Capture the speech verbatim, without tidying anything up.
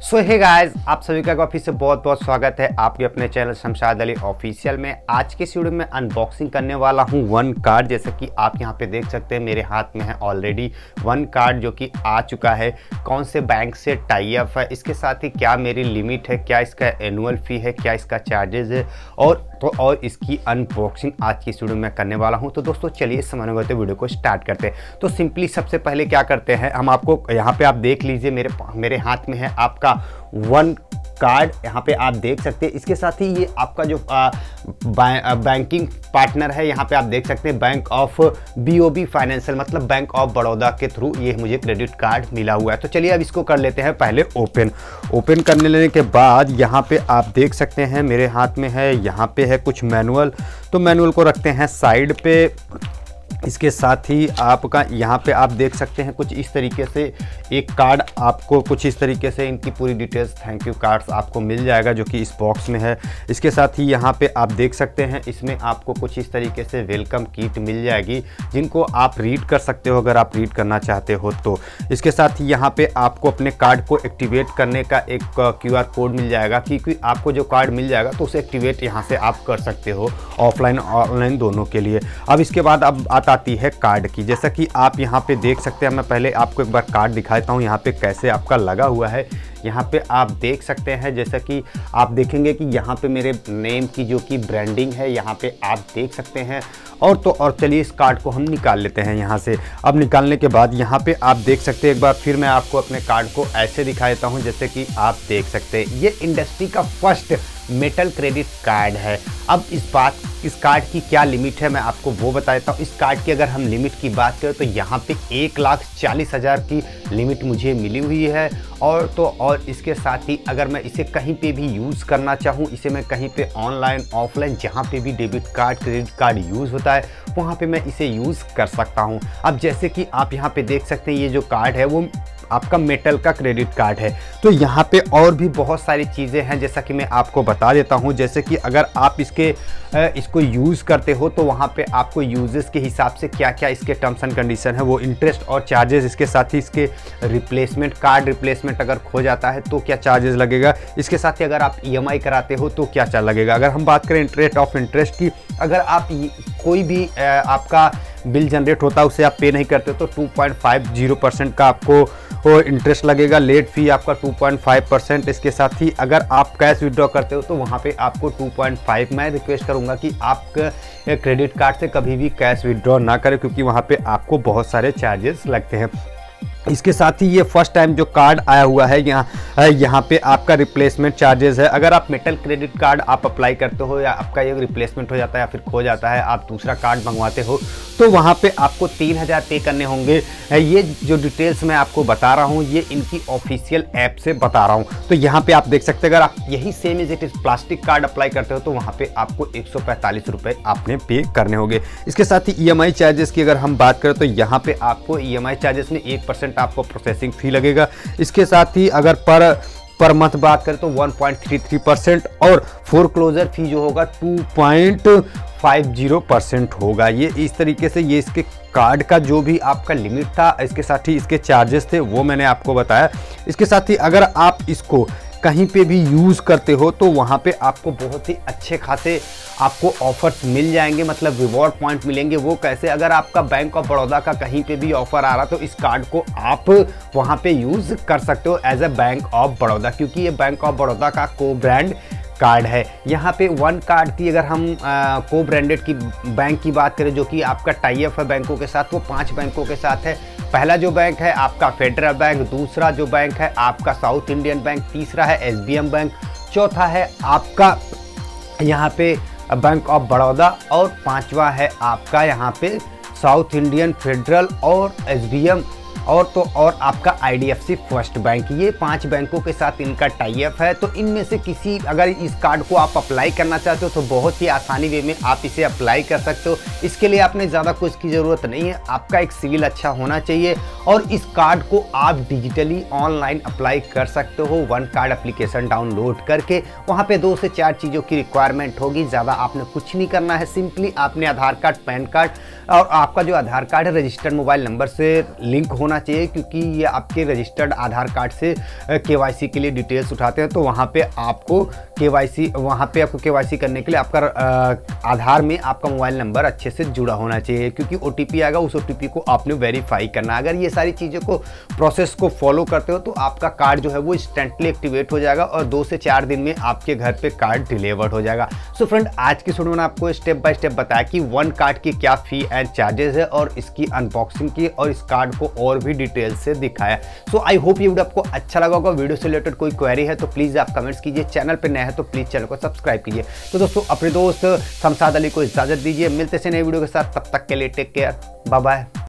सो hey guys, आप सभी का वापस से बहुत बहुत स्वागत है आपके अपने चैनल शमशाद अली ऑफिशियल में। आज के वीडियो में अनबॉक्सिंग करने वाला हूं वन कार्ड। जैसे कि आप यहां पे देख सकते हैं मेरे हाथ में है ऑलरेडी वन कार्ड जो कि आ चुका है। कौन से बैंक से टाई अप है, इसके साथ ही क्या मेरी लिमिट है, क्या इसका एनुअल फ़ी है, क्या इसका चार्जेस है और तो और इसकी अनबॉक्सिंग आज की वीडियो में करने वाला हूं। तो दोस्तों चलिए इस समय होते वीडियो को स्टार्ट करते हैं। तो सिंपली सबसे पहले क्या करते हैं, हम आपको यहाँ पे आप देख लीजिए मेरे मेरे हाथ में है आपका वन कार्ड। यहाँ पे आप देख सकते हैं। इसके साथ ही ये आपका जो आ, बैंकिंग पार्टनर है, यहाँ पे आप देख सकते हैं बैंक ऑफ बीओबी फाइनेंशियल, मतलब बैंक ऑफ बड़ौदा के थ्रू ये मुझे क्रेडिट कार्ड मिला हुआ है। तो चलिए अब इसको कर लेते हैं पहले ओपन। ओपन करने लेने के बाद यहाँ पे आप देख सकते हैं मेरे हाथ में है, यहाँ पे है कुछ मैनुअल। तो मैनुअल को रखते हैं साइड पे। इसके साथ ही आपका यहाँ पे आप देख सकते हैं कुछ इस तरीके से एक कार्ड, आपको कुछ इस तरीके से इनकी पूरी डिटेल्स थैंक यू कार्ड्स आपको मिल जाएगा जो कि इस बॉक्स में है। इसके साथ ही यहाँ पे आप देख सकते हैं इसमें आपको कुछ इस तरीके से वेलकम किट मिल जाएगी जिनको आप रीड कर सकते हो अगर आप रीड करना चाहते हो तो। इसके साथ ही यहाँ पे आपको अपने कार्ड को एक्टिवेट करने का एक क्यू आर कोड मिल जाएगा, क्योंकि आपको जो कार्ड मिल जाएगा तो उसे एक्टिवेट यहाँ से आप कर सकते हो, ऑफलाइन ऑनलाइन दोनों के लिए। अब इसके बाद अब आती है कार्ड की। जैसा कि आप यहाँ पे देख सकते हैं, मैं पहले आपको एक बार कार्ड दिखा देता हूँ यहाँ पे कैसे आपका लगा हुआ है। यहाँ पे आप देख सकते हैं, जैसा कि आप देखेंगे कि यहाँ पे मेरे नेम की जो कि ब्रांडिंग है यहाँ पे आप देख सकते हैं। और तो और चलिए इस कार्ड को हम निकाल लेते हैं यहाँ से। अब निकालने के बाद यहाँ पे आप देख सकते हैं, एक बार फिर मैं आपको अपने कार्ड को ऐसे दिखा देता हूँ जैसे कि आप देख सकते हैं ये इंडस्ट्री का फर्स्ट मेटल क्रेडिट कार्ड है। अब इस बात इस कार्ड की क्या लिमिट है मैं आपको वो बता देता हूँ। इस कार्ड की अगर हम लिमिट की बात करें तो यहाँ पे एक लाख चालीस हज़ार की लिमिट मुझे मिली हुई है। और तो और इसके साथ ही अगर मैं इसे कहीं पे भी यूज़ करना चाहूँ, इसे मैं कहीं पे ऑनलाइन ऑफलाइन जहाँ पे भी debit card credit card use होता है वहाँ पे मैं इसे यूज़ कर सकता हूँ। अब जैसे कि आप यहाँ पे देख सकते हैं ये जो कार्ड है वो आपका मेटल का क्रेडिट कार्ड है। तो यहाँ पे और भी बहुत सारी चीज़ें हैं जैसा कि मैं आपको बता देता हूँ। जैसे कि अगर आप इसके इसको यूज़ करते हो तो वहाँ पे आपको यूजेस के हिसाब से क्या क्या इसके टर्म्स एंड कंडीशन है, वो इंटरेस्ट और चार्जेस, इसके साथ ही इसके रिप्लेसमेंट कार्ड रिप्लेसमेंट अगर खो जाता है तो क्या चार्जेस लगेगा, इसके साथ ही अगर आप ईएमआई कराते हो तो क्या चार्ज लगेगा। अगर हम बात करें रेट ऑफ इंटरेस्ट की, अगर आप कोई भी आपका बिल जनरेट होता है उसे आप पे नहीं करते तो two point five zero percent का आपको इंटरेस्ट लगेगा। लेट फी आपका टू पॉइंट फाइव परसेंट। इसके साथ ही अगर आप कैश विड्रॉ करते हो तो वहाँ पे आपको टू पॉइंट फाइव। मैं रिक्वेस्ट करूँगा कि आप क्रेडिट कार्ड से कभी भी कैश विड्रॉ ना करें क्योंकि वहाँ पे आपको बहुत सारे चार्जेस लगते हैं। इसके साथ ही ये फर्स्ट टाइम जो कार्ड आया हुआ है यहाँ यहाँ पे आपका रिप्लेसमेंट चार्जेस है। अगर आप मेटल क्रेडिट कार्ड आप अप्लाई करते हो या आपका ये रिप्लेसमेंट हो जाता है या फिर खो जाता है, आप दूसरा कार्ड मंगवाते हो तो वहाँ पे आपको तीन हज़ार पे करने होंगे। ये जो डिटेल्स मैं आपको बता रहा हूँ ये इनकी ऑफिशियल ऐप से बता रहा हूँ। तो यहाँ पे आप देख सकते हैं अगर आप यही same as it is plastic card apply करते हो तो वहाँ पे आपको एक सौ पैंतालीस रुपये आपने पे करने होंगे। इसके साथ ही ईएमआई चार्जेस की अगर हम बात करें तो यहाँ पे आपको ईएमआई चार्जेस में एक परसेंट आपको प्रोसेसिंग फी लगेगा। इसके साथ ही अगर पर पर मंथ बात करें तो one point three three percent और फोरक्लोजर फी जो होगा two point five zero percent होगा। ये इस तरीके से ये इसके कार्ड का जो भी आपका लिमिट था, इसके साथ ही इसके चार्जेस थे वो मैंने आपको बताया। इसके साथ ही अगर आप इसको कहीं पे भी यूज़ करते हो तो वहाँ पे आपको बहुत ही अच्छे खासे आपको ऑफर्स मिल जाएंगे, मतलब रिवॉर्ड पॉइंट मिलेंगे। वो कैसे, अगर आपका बैंक ऑफ बड़ौदा का कहीं पे भी ऑफर आ रहा तो इस कार्ड को आप वहाँ पे यूज़ कर सकते हो as a bank of Baroda, क्योंकि ये बैंक ऑफ बड़ौदा का को ब्रांड कार्ड है। यहाँ पे वन कार्ड की अगर हम को ब्रांडेड की बैंक की बात करें जो कि आपका टाई अप है बैंकों के साथ, वो पांच बैंकों के साथ है। पहला जो बैंक है आपका फेडरल बैंक, दूसरा जो बैंक है आपका साउथ इंडियन बैंक, तीसरा है एसबीएम बैंक, चौथा है आपका यहाँ पे बैंक ऑफ बड़ौदा और पांचवा है आपका यहाँ पे साउथ इंडियन, फेडरल और एसबीएम और तो और आपका आईडीएफसी फर्स्ट बैंक। ये पांच बैंकों के साथ इनका टाई अप है। तो इनमें से किसी अगर इस कार्ड को आप अप्लाई करना चाहते हो तो बहुत ही आसानी वे में आप इसे अप्लाई कर सकते हो। इसके लिए आपने ज़्यादा कुछ की ज़रूरत नहीं है, आपका एक सिविल अच्छा होना चाहिए और इस कार्ड को आप डिजिटली ऑनलाइन अप्लाई कर सकते हो वन कार्ड एप्लीकेशन डाउनलोड करके। वहाँ पे दो से चार चीज़ों की रिक्वायरमेंट होगी, ज़्यादा आपने कुछ नहीं करना है। सिंपली आपने आधार कार्ड, पैन कार्ड और आपका जो आधार कार्ड है रजिस्टर्ड मोबाइल नंबर से लिंक होना होना चाहिए, क्योंकि ये आपके रजिस्टर्ड आधार कार्ड से केवाईसी के लिए डिटेल्स उठाते हैं। तो वहाँ पे आपको केवाईसी वहाँ पे आपको केवाईसी करने के लिए आपका आधार में आपका मोबाइल नंबर अच्छे से जुड़ा होना चाहिए, क्योंकि ओटीपी आएगा, उस ओटीपी को आपने वेरीफाई करना। अगर ये सारी चीज़ों को प्रोसेस को फॉलो करते हो तो आपका कार्ड जो है वो इंस्टेंटली एक्टिवेट हो जाएगा और दो से चार दिन में आपके घर पे कार्ड डिलीवर्ड हो जाएगा। सो फ्रेंड, आज की वीडियो में आपको स्टेप बाय स्टेप बताया कि वन कार्ड की क्या फी एंड चार्जेस है और इसकी अनबॉक्सिंग की और इस कार्ड को और भी डिटेल से दिखाया। सो आई होप ये वीडियो आपको अच्छा लगा होगा। वीडियो से रिलेटेड कोई क्वेरी है तो प्लीज़ आप कमेंट्स कीजिए। चैनल पर नए हैं तो प्लीज़ चैनल को सब्सक्राइब कीजिए। तो दोस्तों, अपने दोस्त शमशाद अली को इजाज़त दीजिए। मिलते हैं नए वीडियो के साथ, तब तक के लिए टेक केयर, बाय बाय।